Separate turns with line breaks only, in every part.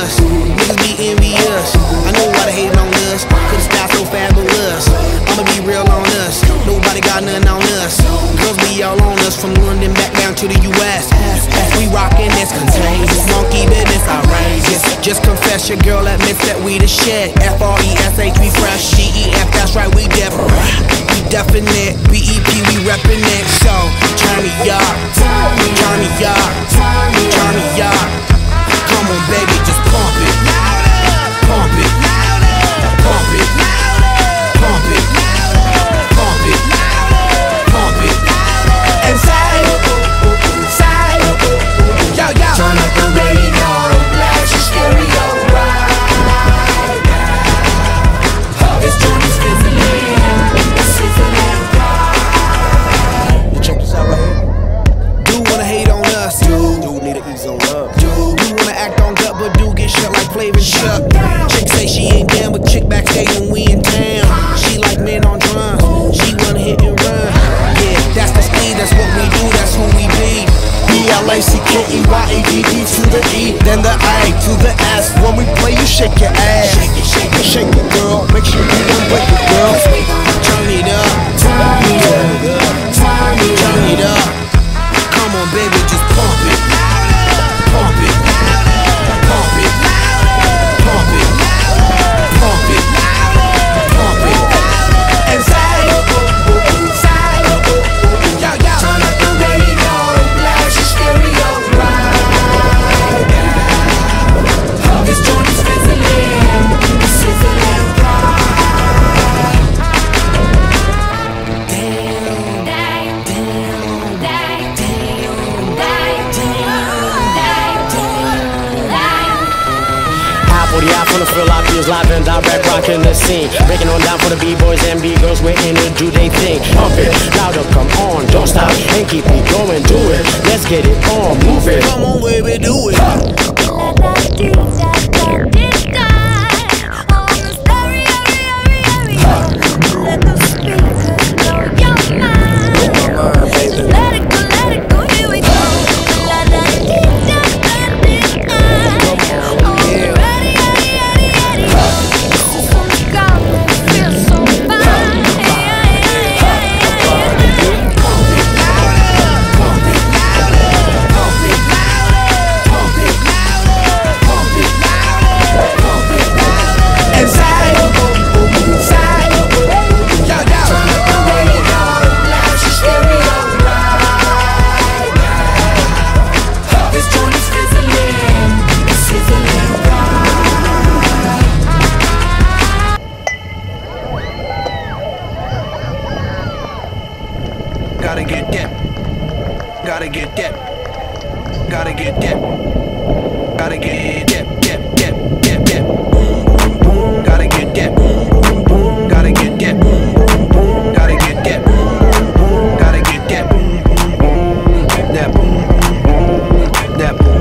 us. Niggas be envious. I know why they hating on us. Cause the style so fabulous. I'ma be real on us. Nobody got nothing on us. Girls be all on us from London back down to the US. We rockin' this contagious. Monkey business outrageous. Just confess your girl admits that we the shit. F-R-E-S-H, we fresh. G-E-F, that's right, we different. We definite. B-E-P, we reppin' it. So, turn me up. Turn me up. Turn me up. Come on, baby, just pump it. Pump it. Pump it. Pump it. Pump it. Pump it. And say, yo, yo.
Turn up the radio, blast your stereo right now. This joint is sizzling, right.
Check this out right here. Do wanna hate on us. Do need to ease on up. Do wanna act on gut, but do get shut like Flavor Chuck. Chick say she ain't down, but chick backstage when we in town. She like men on drums. She wanna hit and run. Yeah, that's the speed. That's what we do. That's who we be.
B-L-A-C-K-E-Y-A-D-D to the E, then the A to the S. When we play, you shake your ass. Shake it, girl. Make sure you don't break it, girl.
Turn it up. Turn it up. Come on, baby, just pump it. Pump it. Pump it. Pump it. Pump it. Pump it. And say, yo, yo.
Turn up the radio, blast your stereo right now. This joint is sizzling,
Wanna feel like feels live and direct, rocking the scene. Breaking on down for the B-boys and B-girls, we're in to do they thing. Pump it, louder, come on, don't stop, and keep it going, do it. Let's get it on, move it.
Come on, baby, do it. Gotta get that. Gotta get that. Gotta get that. Gotta get that. Gotta get that. Gotta get that. Gotta get that. Gotta get that. That boom. That boom.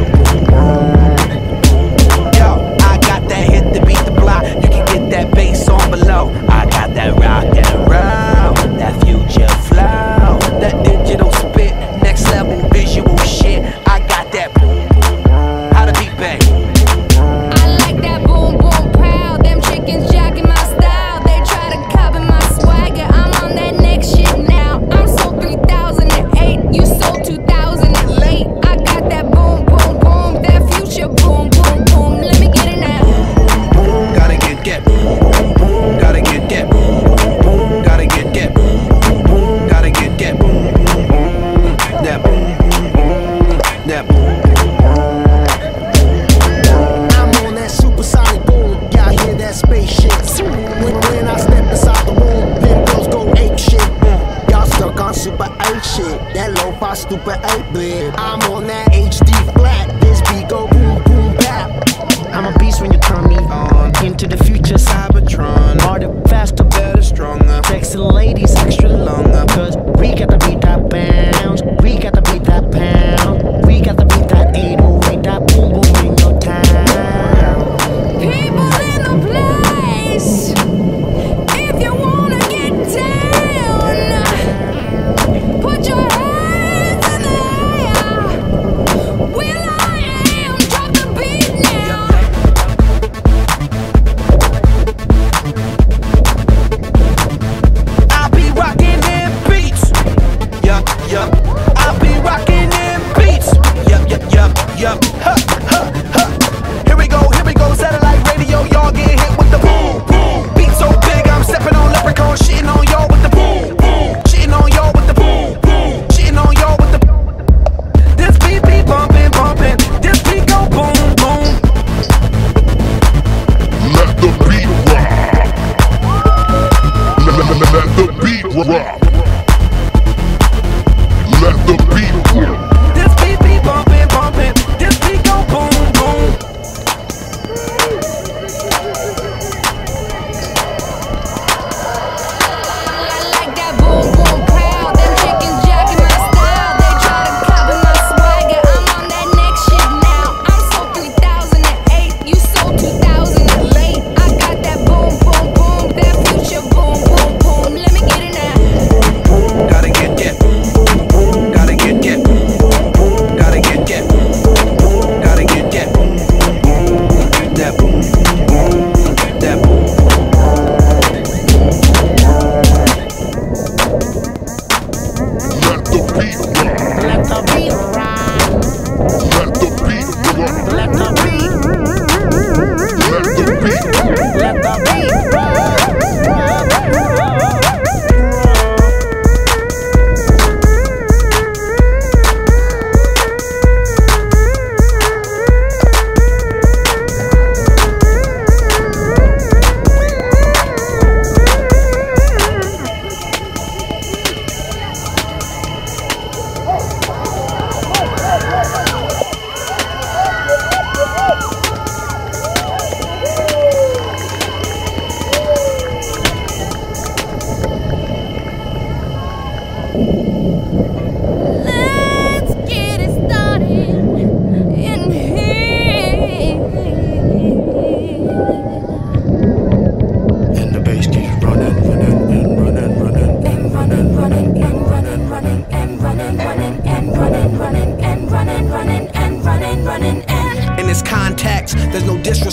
Yo, I got that hit to beat the block. You can get that bass on below. I got that rock and roll, that future flow, that digital spit, next level visual shit. I got that boom. How to beat bang.
I like that boom boom pow. Them chickens jacking my style. They try to copy my swagger. I'm on that next shit now. I'm sold 3008. You sold 2000 and late. I got that boom boom boom. That future boom boom boom. Let me get it now.
Gotta get that. Gotta get that. Gotta get that. Gotta get that. That boom. That boom.
I'm on that supersonic boom. Y'all hear that spaceship? When I step inside the room, them girls go ape shit. Y'all stuck on super 8 shit. That lo-fi stupid 8-bit. I'm on that HD flat. This beat go boom boom bap. I'm a beast when you turn me on. Into the future, Cybertron. Harder, faster, better, stronger. Sexy ladies, extra longer. Cause we got to beat that bounce. We got to beat that pound. We got to beat that 808. That boom boom in your town.
People in the place. If you wanna get down, put your hands in the air. Will I am, drop the beat now.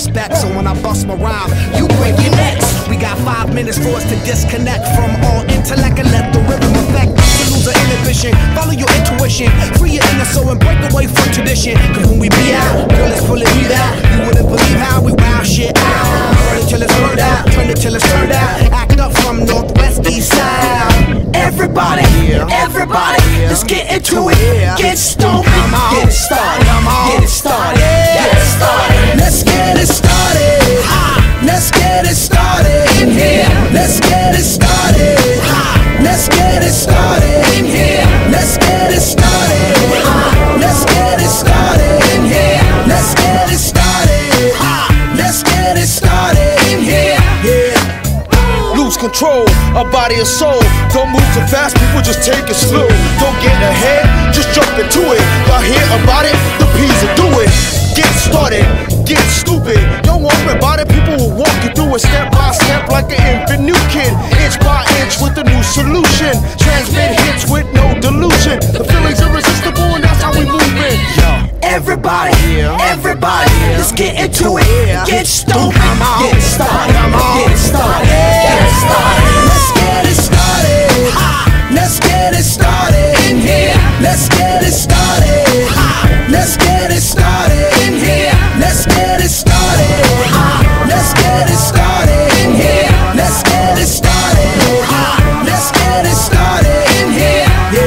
respect. So when I bust my rhyme, you break your necks. We got 5 minutes for us to disconnect from all intellect and let the rhythm affect. To lose the inhibition, follow your intuition, free your inner soul and break away from tradition. Cause when we be out, girl, it's pulling me out. You wouldn't believe how we wow shit out. Turn it till it's turned out, turn it till it's turned out. Act up from northwest, east side.
Everybody, everybody, let's get into it. Get stoked, get it started, get it started, get it started. Let's get it started. Let's get it started in here. Let's get it started. Let's get it started in here. Let's get it started. Let's get it started in here. Let's get it started. Let's get it started in here.
Yeah. Lose control of body and soul. Don't move too fast, people just take it slow. Don't get ahead, just jump into it. Y'all hear about it? The P's will do it. Get started, get stupid. Don't worry about it, people will walk you through it step by step like an infant new kid. Inch by inch with a new solution. Transmit hits with no delusion. The feeling's irresistible and that's how we move it.
Everybody, everybody, let's get into it. Get stoked, get it started, get it started, get it started. Let's get it started. Let's get it started in here. Let's get it started. Let's get it started in here. Let's get it started. Let's get it started in here. Let's get it started. Let's get it started in here.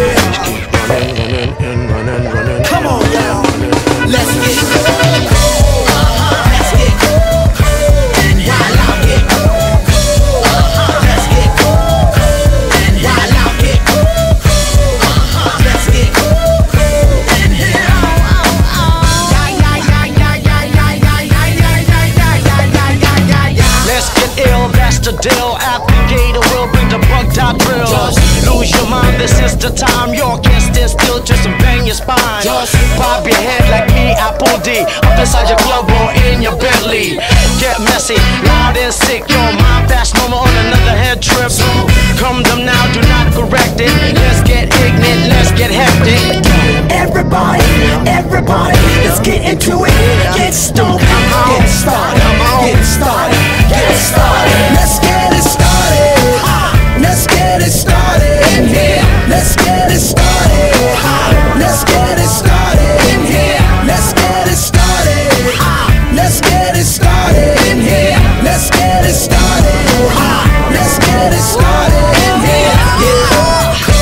Yeah.
Come on, y'all.
Let's get it going. Let's get going. And while I get going. Let's get going. And while I get going. Let's get going. And
Let's get ill, that's the deal. Applicator will bring the bug dot drill. Lose your mind, this is the time. Your can't stand still, just bang your spine. Bob your head like me, Apple D. Up inside your club or in your Bentley. Get messy, loud and sick. Your mind fast, normal on another head trip. Come them now, do not correct it. Let's get ignorant, let's get hectic.
everybody, everybody, let's get into it. Get stoked, get it started, get it started, get it started. Let's get it started. Let's get it started in here. Let's get it started. Let's get it started in here. Let's get it started. Let's get it started in here. Let's get it started. Let's get it started in here. Yeah.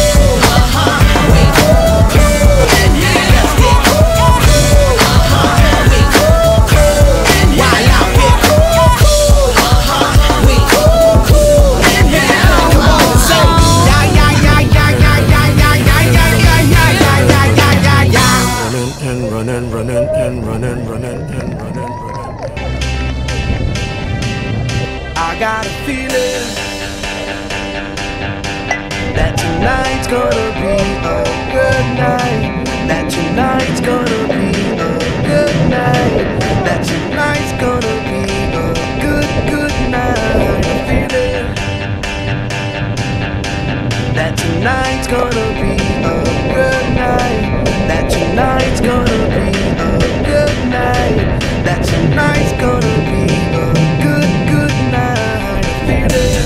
I got a feeling that tonight's gonna be a good night. That tonight's gonna be a good night. That tonight's gonna be a good night. I'm feeling that tonight's gonna be a good night. That tonight's gonna be a good night. That tonight's gonna be a good night. I'm feeling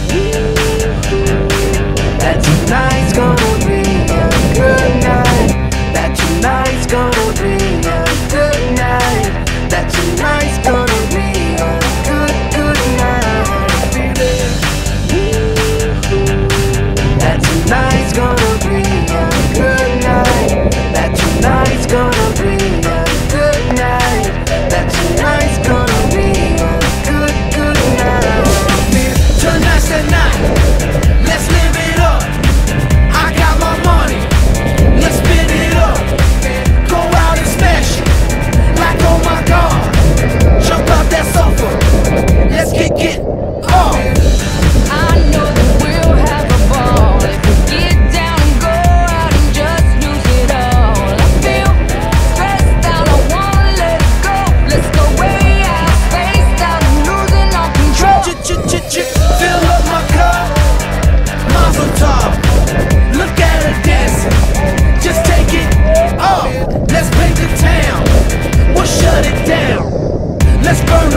that tonight's gonna be a good night. That tonight's gonna be a good night. That tonight's gonna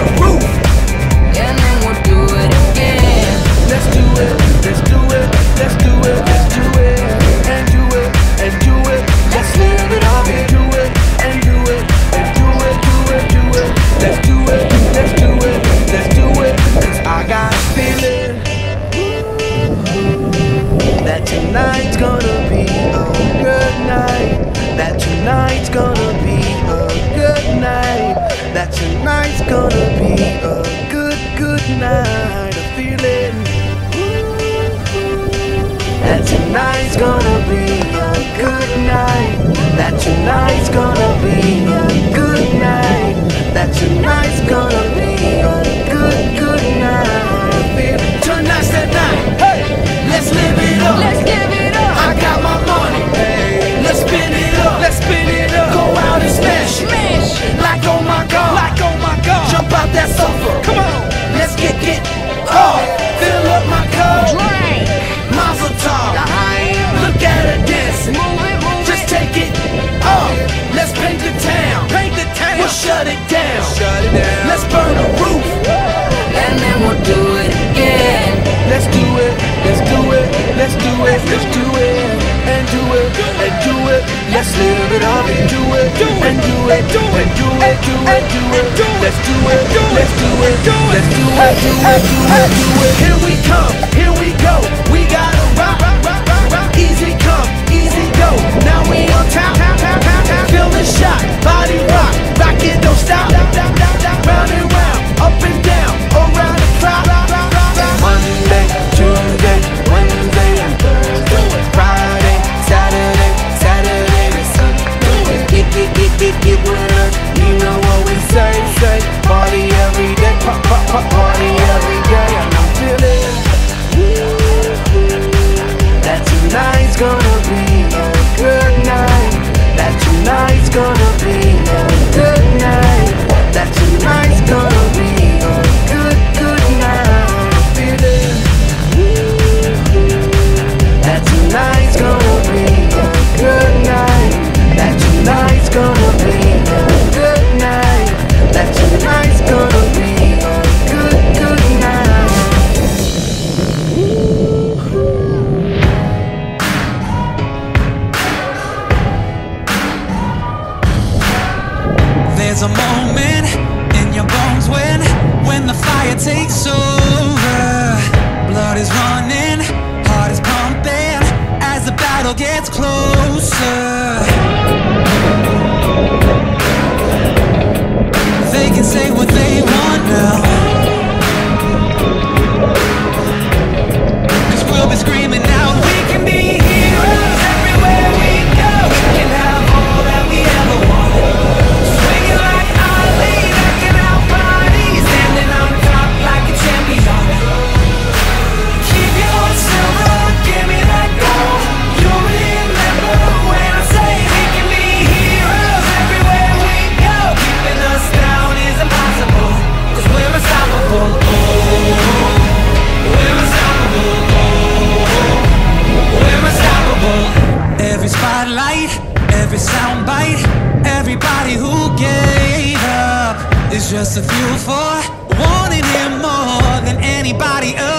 the roof.
And then we'll do it again.
Let's do it, let's do it, let's do it, let's do it, and do it, and do it. Let's live it up and do it, and do it, and do it, do it, do it. Let's do it, let's do it, let's do it. 'Cause I got a feeling that tonight's gonna be a good night. That tonight's gonna be a good night. That tonight's gonna be a good, good night. A feeling that tonight's gonna be a good night. That tonight's gonna be a good night. That tonight's gonna be a good, good night. A feeling tonight's that night. Hey, let's live it up.
Let's give it up.
I got my money. Hey, let's spin it up. Let's spin it up. Go out and smash it.
Smash.
Like oh my god. Like oh my god. Jump out that sofa. Come on. Let's get off. Fill up my cup.
Drink.
Mazel tov. Look at her dancing.
Move it, move
Just
it.
take it off. Let's paint the town. Paint the town. We'll shut it down. Shut it down. Let's burn the roof.
And then we'll do it again.
Let's do it. Let's do it. Let's do it. Let's do it. And do it. And do it. Let's live it up and do it. And do it. And do it. Do it. Do it. Let's do it. Let's do it. Let's do it. Do it. Do it. Do it. Here we come. Here we go. We gotta rock. Easy come. Easy go. Now we on top. Feel the shot. Body rock. Rock it. Don't stop. Round and round. Up and down. Around the clock. Monday, Tuesday, Wednesday, and Thursday, Friday, Saturday, Saturday to Sunday. Get with us. You know what we say. Party every day, party every day. And I'm feeling that tonight's gonna be a good night. That tonight's gonna be a good night. That tonight's gonna be a good, good night. Feeling that tonight's gonna be a good night. That tonight's gonna be a good night. That tonight's gonna be a good, good night.
There's a moment in your bones when the fire takes over. Blood is running, heart is pumping as the battle gets closer. They can say what they want now, 'cause we'll be screaming out. We can be heroes everywhere we go. We can have all that we ever wanted. Swinging like Ali, knocking out bodies, standing on top like a champion. Keep your heart silver, give me that gold. You'll remember when I say we can be heroes everywhere we go. Keeping us down is impossible, 'cause we're unstoppable. Oh, we're unstoppable. Oh, we're unstoppable. Every spotlight, every soundbite, everybody who gave up is just a fuel for wanting him more than anybody else.